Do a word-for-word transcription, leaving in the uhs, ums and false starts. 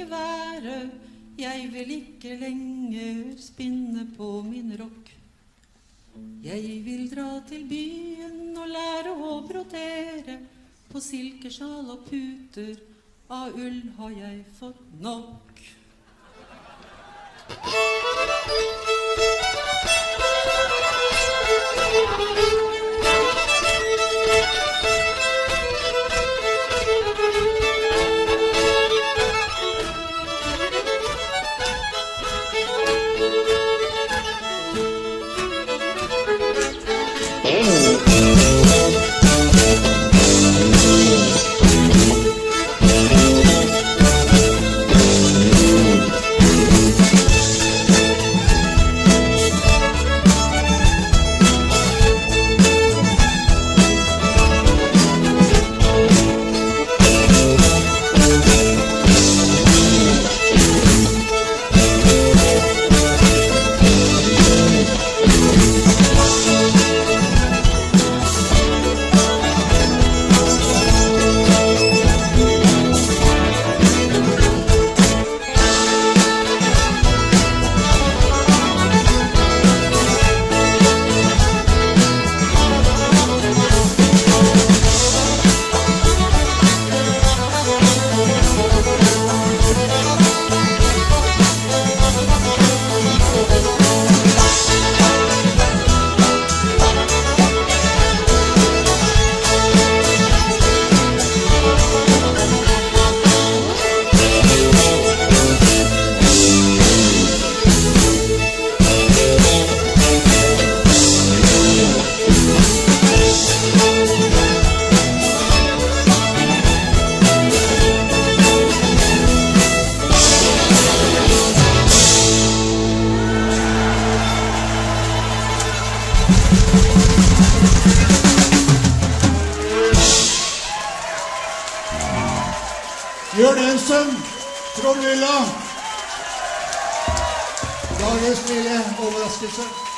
ikke være. Jeg vil ikke lenger spinne på min rokk. Jeg vil dra til byen og lære å brodere. På silkesjal og puter av ull har jeg fått nok. Jørn Ensen, Trond Villa. Dagens lille overraskelse.